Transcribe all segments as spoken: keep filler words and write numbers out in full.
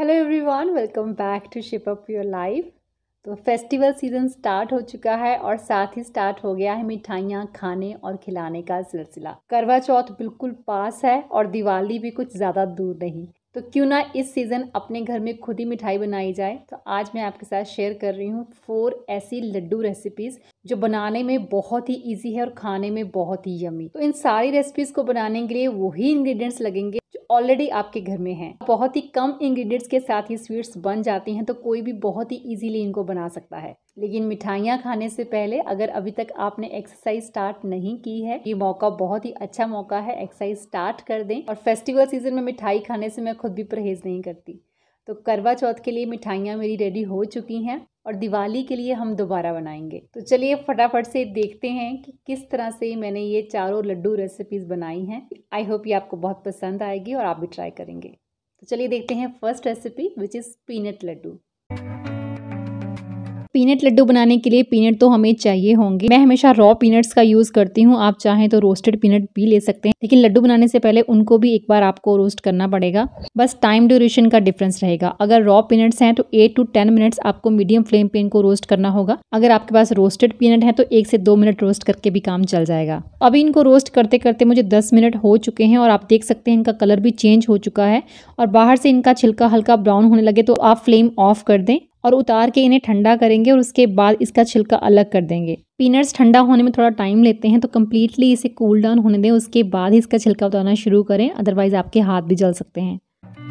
Hello everyone, welcome back to ship up your life. तो festival season start हो चुका है और साथ ही स्टार्ट हो गया है मिठाइयाँ खाने और खिलाने का सिलसिला। करवा चौथ बिल्कुल पास है और दिवाली भी कुछ ज़्यादा दूर नहीं, तो क्यों ना इस सीज़न अपने घर में खुद ही मिठाई बनाई जाए। तो आज मैं आपके साथ शेयर कर रही हूँ फोर ऐसी लड्डू रेसिपीज़ जो बनाने में बहुत ही इजी है और खाने में बहुत ही यमी। तो इन सारी रेसिपीज़ को बनाने के लिए वही इंग्रेडिएंट्स लगेंगे जो ऑलरेडी आपके घर में हैं। बहुत ही कम इंग्रेडिएंट्स के साथ ही स्वीट्स बन जाती हैं, तो कोई भी बहुत ही इजीली इनको बना सकता है। लेकिन मिठाइयाँ खाने से पहले अगर अभी तक आपने एक्सरसाइज स्टार्ट नहीं की है, ये मौका बहुत ही अच्छा मौका है, एक्सरसाइज स्टार्ट कर दें। और फेस्टिवल सीजन में मिठाई खाने से मैं खुद भी परहेज नहीं करती। तो करवा चौथ के लिए मिठाइयाँ मेरी रेडी हो चुकी हैं और दिवाली के लिए हम दोबारा बनाएंगे। तो चलिए फटाफट से देखते हैं कि किस तरह से मैंने ये चारों लड्डू रेसिपीज़ बनाई हैं। आई होप ये आपको बहुत पसंद आएगी और आप भी ट्राई करेंगे। तो चलिए देखते हैं first recipe, which is peanut laddu. Peanut laddu बनाने के लिए पीनट तो हमें चाहिए होंगे। मैं हमेशा रॉ पीनट्स का यूज़ करती हूँ, आप चाहें तो रोस्टेड पीनट भी ले सकते हैं, लेकिन लड्डू बनाने से पहले उनको भी एक बार आपको रोस्ट करना पड़ेगा। बस टाइम ड्यूरेशन का डिफरेंस रहेगा। अगर रॉ पीनट्स हैं तो एट टू टेन मिनट्स आपको मीडियम फ्लेम पे इनको रोस्ट करना होगा। अगर आपके पास रोस्टेड पीनट है तो एक से दो मिनट रोस्ट करके भी काम चल जाएगा। अभी इनको रोस्ट करते करते मुझे दस मिनट हो चुके हैं और आप देख सकते हैं इनका कलर भी चेंज हो चुका है और बाहर से इनका छिलका हल्का ब्राउन होने लगे तो आप फ्लेम ऑफ कर दें और उतार के इन्हें ठंडा करेंगे और उसके बाद इसका छिलका अलग कर देंगे। पीनट्स ठंडा होने में थोड़ा टाइम लेते हैं, तो कम्प्लीटली इसे कूल डाउन होने दें, उसके बाद ही इसका छिलका उतारना शुरू करें, अदरवाइज आपके हाथ भी जल सकते हैं।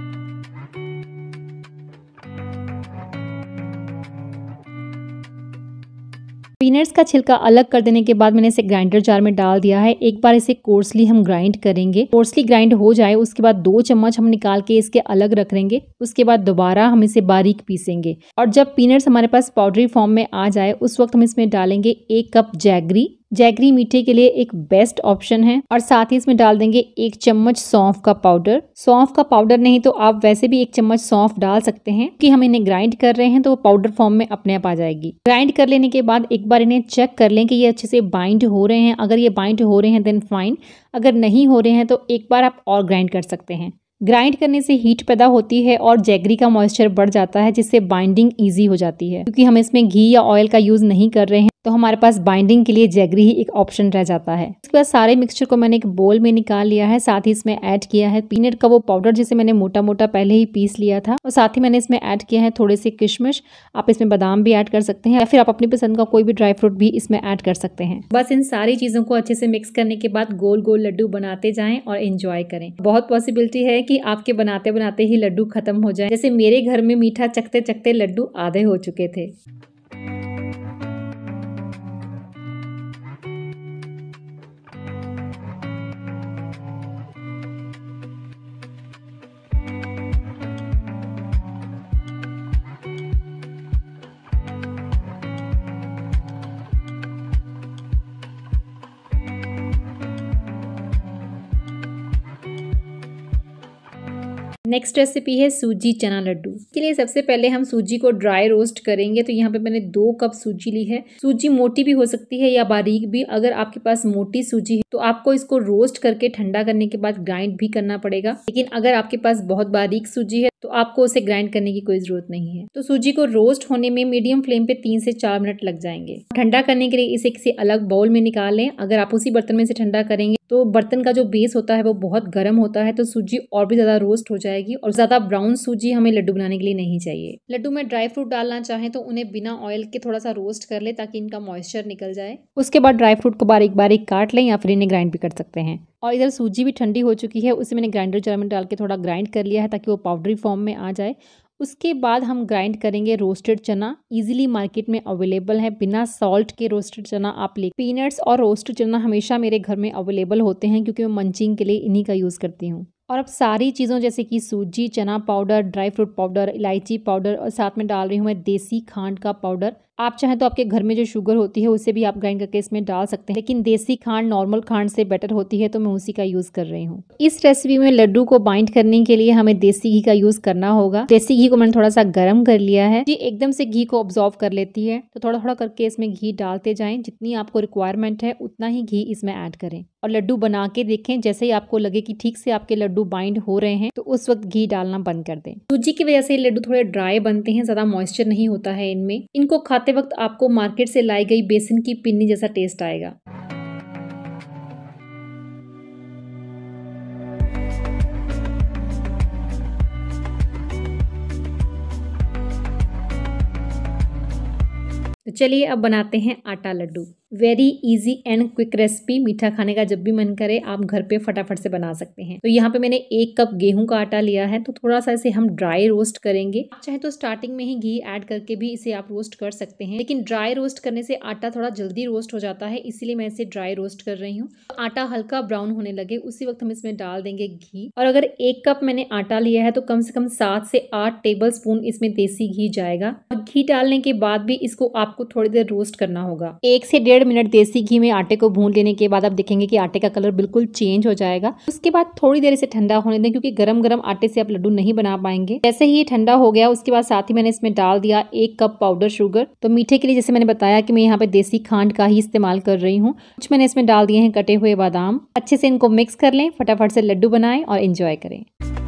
पीनट्स का छिलका अलग कर देने के बाद मैंने इसे ग्राइंडर जार में डाल दिया है। एक बार इसे कोर्सली हम ग्राइंड करेंगे। कोर्सली ग्राइंड हो जाए उसके बाद दो चम्मच हम निकाल के इसके अलग रख लेंगे। उसके बाद दोबारा हम इसे बारीक पीसेंगे और जब पीनट्स हमारे पास पाउडरी फॉर्म में आ जाए उस वक्त हम इसमें डालेंगे एक कप जैगरी। जैगरी मीठे के लिए एक बेस्ट ऑप्शन है और साथ ही इसमें डाल देंगे एक चम्मच सौंफ का पाउडर। सौंफ का पाउडर नहीं तो आप वैसे भी एक चम्मच सौंफ डाल सकते हैं कि हम इन्हें ग्राइंड कर रहे हैं तो वो पाउडर फॉर्म में अपने आप आ जाएगी। ग्राइंड कर लेने के बाद एक बार इन्हें चेक कर लें कि ये अच्छे से बाइंड हो रहे हैं। अगर ये बाइंड हो रहे हैं देन फाइन, अगर नहीं हो रहे हैं तो एक बार आप और ग्राइंड कर सकते हैं। ग्राइंड करने से हीट पैदा होती है और जैगरी का मॉइस्चर बढ़ जाता है, जिससे बाइंडिंग इजी हो जाती है। क्योंकि हम इसमें घी या ऑयल का यूज नहीं कर रहे हैं तो हमारे पास बाइंडिंग के लिए जैगरी ही एक ऑप्शन रह जाता है। इसके बाद सारे मिक्सचर को मैंने एक बोल में निकाल लिया है। साथ ही इसमें ऐड किया है पीनट का वो पाउडर जिसे मैंने मोटा मोटा पहले ही पीस लिया था और साथ ही मैंने इसमें ऐड किया है थोड़े से किशमिश। आप इसमें बादाम भी ऐड कर सकते हैं या फिर आप अपनी पसंद का कोई भी ड्राई फ्रूट भी इसमें ऐड कर सकते हैं। बस इन सारी चीजों को अच्छे से मिक्स करने के बाद गोल गोल लड्डू बनाते जाएं और एंजॉय करें। बहुत पॉसिबिलिटी है कि आपके बनाते बनाते ही लड्डू खत्म हो जाए, जैसे मेरे घर में मीठा चखते चखते लड्डू आधे हो चुके थे। नेक्स्ट रेसिपी है सूजी चना लड्डू। के लिए सबसे पहले हम सूजी को ड्राई रोस्ट करेंगे। तो यहाँ पे मैंने दो कप सूजी ली है। सूजी मोटी भी हो सकती है या बारीक भी। अगर आपके पास मोटी सूजी है तो आपको इसको रोस्ट करके ठंडा करने के बाद ग्राइंड भी करना पड़ेगा, लेकिन अगर आपके पास बहुत बारीक सूजी है तो आपको उसे ग्राइंड करने की कोई जरूरत नहीं है। तो सूजी को रोस्ट होने में मीडियम फ्लेम पे तीन से चार मिनट लग जाएंगे। ठंडा करने के लिए इसे किसी अलग बाउल में निकाल लें। अगर आप उसी बर्तन में से ठंडा करेंगे तो बर्तन का जो बेस होता है वो बहुत गर्म होता है, तो सूजी और भी ज्यादा रोस्ट हो जाएगी और ज्यादा ब्राउन सूजी हमें लड्डू बनाने के लिए नहीं चाहिए। लड्डू में ड्राई फ्रूट डालना चाहें तो उन्हें बिना ऑयल के थोड़ा सा रोस्ट कर ले ताकि इनका मॉइस्चर निकल जाए। उसके बाद ड्राई फ्रूट को बारीक बारीक काट लें या फिर इन्हें ग्राइंड भी कर सकते हैं। और इधर सूजी भी ठंडी हो चुकी है, उसे मैंने ग्राइंडर जार में डाल के थोड़ा ग्राइंड कर लिया है ताकि वो पाउडरी फॉर्म में आ जाए। उसके बाद हम ग्राइंड करेंगे रोस्टेड चना। इजीली मार्केट में अवेलेबल है, बिना सॉल्ट के रोस्टेड चना आप ले। पीनट्स और रोस्टेड चना हमेशा मेरे घर में अवेलेबल होते हैं क्योंकि मैं मंचिंग के लिए इन्हीं का यूज़ करती हूँ। और अब सारी चीज़ों जैसे कि सूजी, चना पाउडर, ड्राई फ्रूट पाउडर, इलायची पाउडर और साथ में डाल रही हूँ मैं देसी खांड का पाउडर। आप चाहें तो आपके घर में जो शुगर होती है उसे भी आप ग्राइंड करके इसमें डाल सकते हैं, लेकिन देसी खांड नॉर्मल खांड से बेटर होती है तो मैं उसी का यूज कर रही हूँ। इस रेसिपी में लड्डू को बाइंड करने के लिए हमें देसी घी का यूज करना होगा। देसी घी को मैंने थोड़ा सा गर्म कर लिया है। ये एकदम से घी को ऑब्जॉर्व कर लेती है, तो थोड़ा थोड़ा करके इसमें घी डालते जाएं। जितनी आपको रिक्वायरमेंट है उतना ही घी इसमें ऐड करें और लड्डू बना के देखें। जैसे ही आपको लगे कि ठीक से आपके लड्डू बाइंड हो रहे हैं तो उस वक्त घी डालना बंद कर दें। सूजी की वजह से लड्डू थोड़े ड्राई बनते हैं, ज्यादा मॉइस्चर नहीं होता है इनमें। इनको खाते वक्त आपको मार्केट से लाई गई बेसन की पिन्नी जैसा टेस्ट आएगा। तो चलिए अब बनाते हैं atta laddu. Very easy and quick recipe. मीठा खाने का जब भी मन करे आप घर पे फटाफट से बना सकते हैं। तो यहाँ पे मैंने एक कप गेहूं का आटा लिया है, तो थोड़ा सा इसे हम ड्राई रोस्ट करेंगे। आप चाहे तो स्टार्टिंग में ही घी ऐड करके भी इसे आप रोस्ट कर सकते हैं, लेकिन ड्राई रोस्ट करने से आटा थोड़ा जल्दी रोस्ट हो जाता है, इसीलिए मैं इसे ड्राई रोस्ट कर रही हूँ। आटा हल्का ब्राउन होने लगे उसी वक्त हम इसमें डाल देंगे घी। और अगर एक कप मैंने आटा लिया है तो कम से कम सात से आठ टेबल स्पून इसमें देसी घी जाएगा। और घी डालने के बाद भी इसको आपको थोड़ी देर रोस्ट करना होगा। एक से डेढ़ मिनट देसी घी में आटे को भून लेने के बाद आप देखेंगे कि आटे का कलर बिल्कुल चेंज हो जाएगा। उसके बाद थोड़ी देर इसे ठंडा होने दें, क्योंकि गरम गरम आटे से आप लड्डू नहीं बना पाएंगे। जैसे ही ये ठंडा हो गया उसके बाद साथ ही मैंने इसमें डाल दिया एक कप पाउडर शुगर। तो मीठे के लिए जैसे मैंने बताया कि मैं यहाँ पे देसी खांड का ही इस्तेमाल कर रही हूँ। कुछ मैंने इसमें डाल दिए हैं कटे हुए बादाम। अच्छे से इनको मिक्स कर लें, फटाफट से लड्डू बनाएं और एंजॉय करें।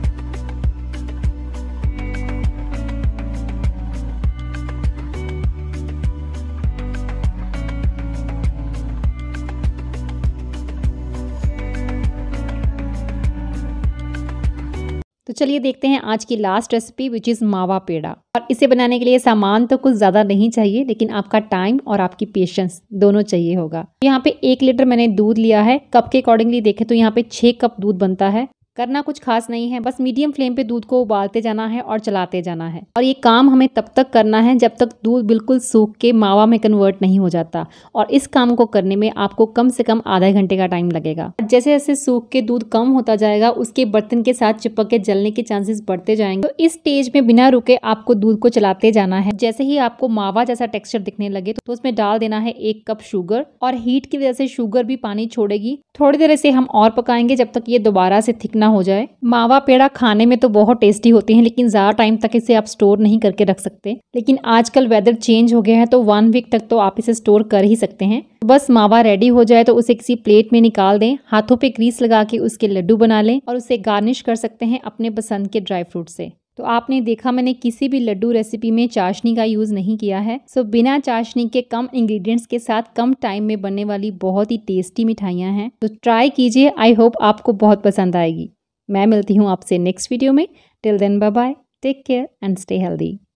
तो चलिए देखते हैं आज की लास्ट रेसिपी विच इज़ मावा पेड़ा। और इसे बनाने के लिए सामान तो कुछ ज़्यादा नहीं चाहिए, लेकिन आपका टाइम और आपकी पेशेंस दोनों चाहिए होगा। यहाँ पे एक लीटर मैंने दूध लिया है। कप के अकॉर्डिंगली देखें तो यहाँ पे छः कप दूध बनता है। करना कुछ खास नहीं है, बस मीडियम फ्लेम पे दूध को उबालते जाना है और चलाते जाना है। और ये काम हमें तब तक करना है जब तक दूध बिल्कुल सूख के मावा में कन्वर्ट नहीं हो जाता। और इस काम को करने में आपको कम से कम आधा घंटे का टाइम लगेगा। जैसे जैसे सूख के दूध कम होता जाएगा उसके बर्तन के साथ चिपक के जलने के चांसेस बढ़ते जाएंगे। तो इस स्टेज में बिना रुके आपको दूध को चलाते जाना है। जैसे ही आपको मावा जैसा टेक्सचर दिखने लगे तो उसमें डाल देना है एक कप शुगर। और हीट की वजह से शुगर भी पानी छोड़ेगी। थोड़ी देर इसे हम और पकाएंगे जब तक ये दोबारा से थिक ना हो जाए। मावा पेड़ा खाने में तो बहुत टेस्टी होते हैं, लेकिन ज्यादा टाइम तक इसे आप स्टोर नहीं करके रख सकते। लेकिन आजकल वेदर चेंज हो गया है तो वन वीक तक तो आप इसे स्टोर कर ही सकते हैं। बस मावा रेडी हो जाए तो उसे किसी प्लेट में निकाल दें। हाथों पे ग्रीस लगा के उसके लड्डू बना लें और उसे गार्निश कर सकते हैं अपने पसंद के ड्राई फ्रूट से। तो आपने देखा मैंने किसी भी लड्डू रेसिपी में चाशनी का यूज नहीं किया है। सो बिना चाशनी के कम इंग्रेडिएंट्स के साथ कम टाइम में बनने वाली बहुत ही टेस्टी मिठाइयाँ हैं। तो ट्राई कीजिए, आई होप आपको बहुत पसंद आएगी। मैं मिलती हूँ आपसे नेक्स्ट वीडियो में। Till then bye bye, take care and stay healthy.